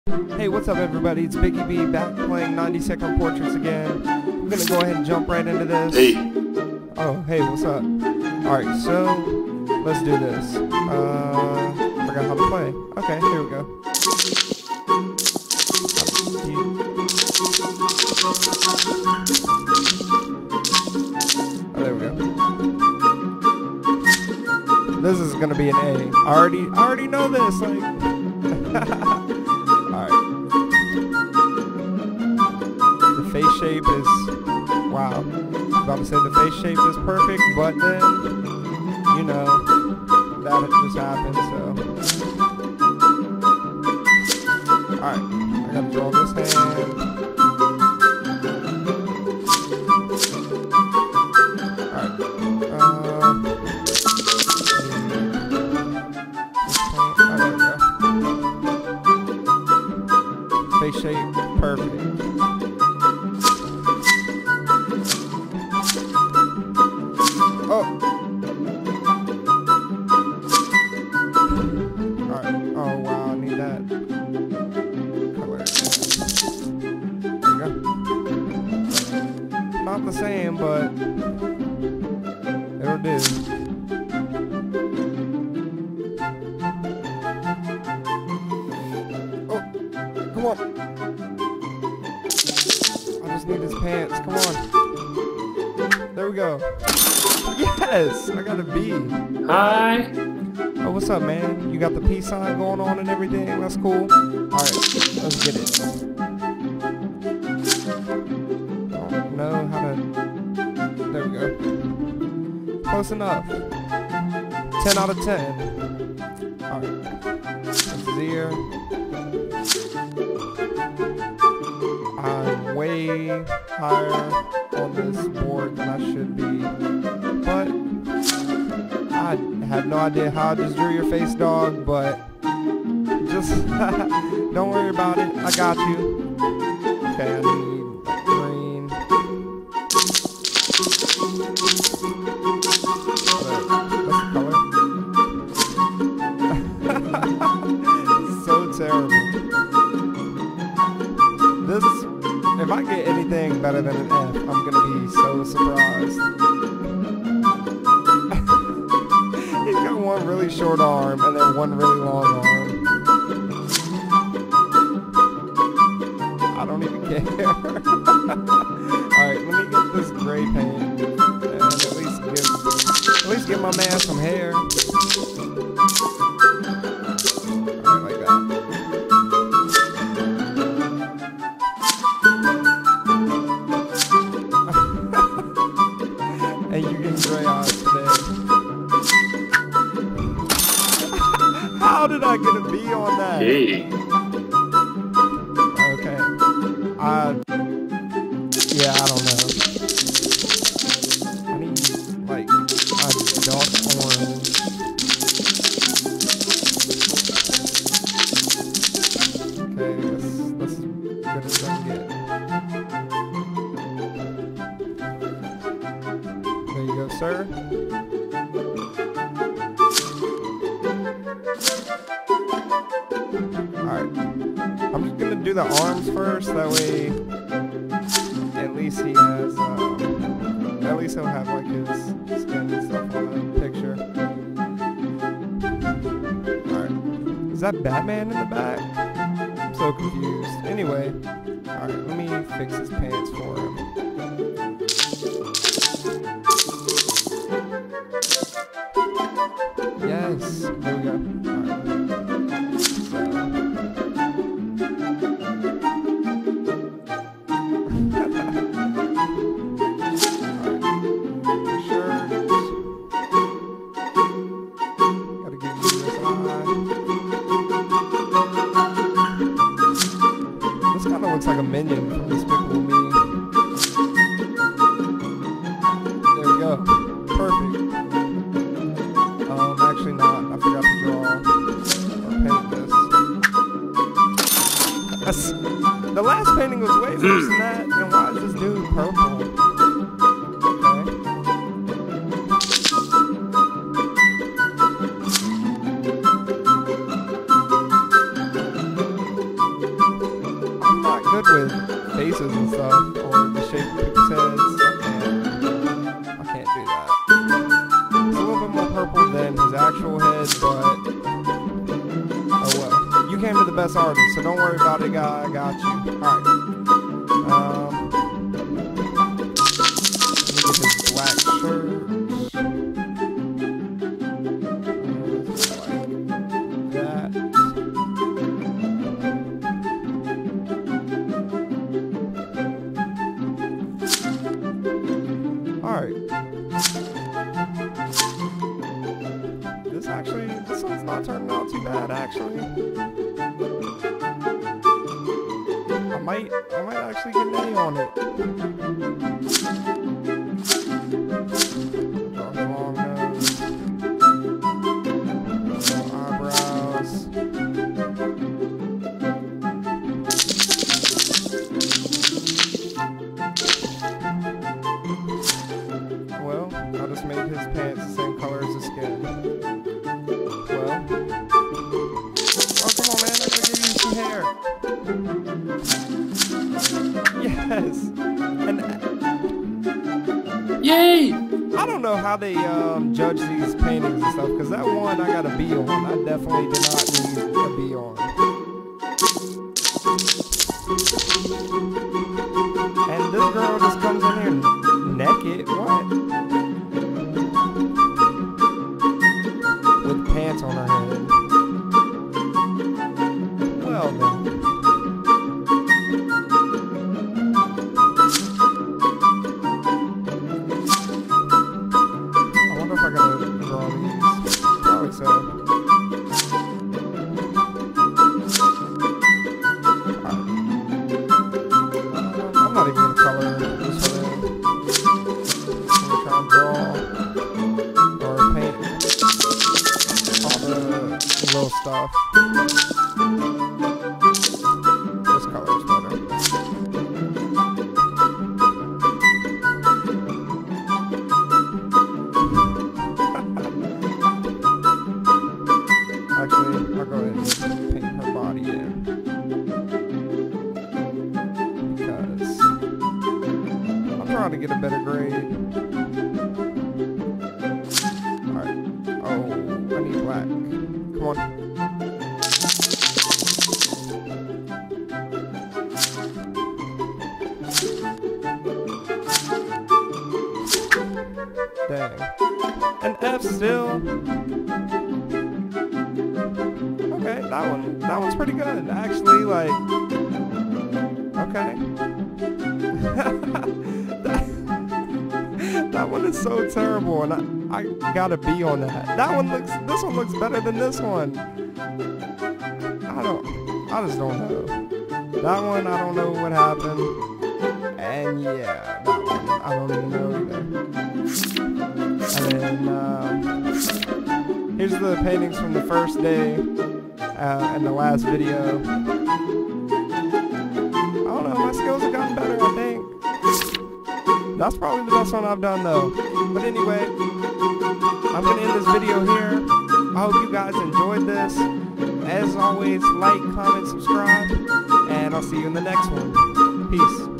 Hey, what's up everybody? It's Biggey B back playing 90-second portraits again. I'm gonna go ahead and jump right into this. Hey. Oh, hey, what's up? Alright, so let's do this. Forgot how to play. Okay, here we go. Oh, there we go. This is gonna be an A. I already know this, like alright. The face shape is wow. I was about to say the face shape is perfect, but then you know that just happened, so alright. I gotta draw this hand. Face shape, perfect. Oh! Alright, oh wow, I need that color. There you go. Not the same, but it'll do. Come on. I just need his pants. Come on. There we go. Yes! I got a B. Hi. Oh, what's up, man? You got the peace sign going on and everything? That's cool. Alright, let's get it. I don't know how to... There we go. Close enough. 10 out of 10. Alright. That's his ear. I'm way higher on this board than I should be, but I have no idea how I just drew your face, dog, but just don't worry about it, I got you. Okay, I need green. What's the color? So terrible. This, if I get anything better than an F, I'm gonna be so surprised. He's got one really short arm and then one really long arm. I don't even care. Alright, let me get this gray paint and at least give my man some hair. Alright, like that. And you get gray eyes today. How did I get a B on that? Hey. Okay. Yeah, I don't know. I need, like, a dark orange. Okay, that's as good as I can get. There you go, sir. Alright. I'm just gonna do the arms first, that way at least he has, at least he'll have like his skin and stuff on the picture. Alright. Is that Batman in the back? I'm so confused. Anyway, alright, let me fix his pants for him. Yes, there we go. Alright. Gotta give you this eye. This kind of looks like a minion from Despicable Me. There we go. Perfect. Actually not. I forgot to draw or paint this. The last painting was way worse than that. And why is this dude purple? Okay. good with faces and stuff, or the shape of people's heads. I can't do that. It's a little bit more purple than his actual head, but oh well. You came to the best artist, so don't worry about it, guy. I got you. Alright. Let me get his black shirt. Alright. This one's not turning out too bad, actually. I might actually get an A on it. Draw a long nose. Little eyebrows. Well, I just made his pants the same color as his skin. Well. Oh, come on, man. I'm gonna give you some hair. Yes. And yay! I don't know how they judge these paintings and stuff, because that one I got a B on. I definitely did not need a B on. And this girl just comes in here naked. What? With pants on her head. Well then. I wonder if I gotta draw these. Probably so. I'm not even gonna color this one in. I'm gonna try and draw or paint all the little stuff. This color's better. Actually, I'll go ahead and paint her body in. Because I'm trying to get a better grade. Alright. Oh, I need black. Come on. Dang. An F still. Okay, that one's pretty good. Actually, like, okay. That one is so terrible, and I got a B on that. This one looks better than this one. I just don't know. That one, I don't know what happened. And yeah, that one, I don't even know either. And then, here's the paintings from the first day and the last video. I don't know, my skills have gotten better, I think. That's probably the best one I've done, though. But anyway, I'm going to end this video here. I hope you guys enjoyed this. As always, like, comment, subscribe, and I'll see you in the next one. Peace.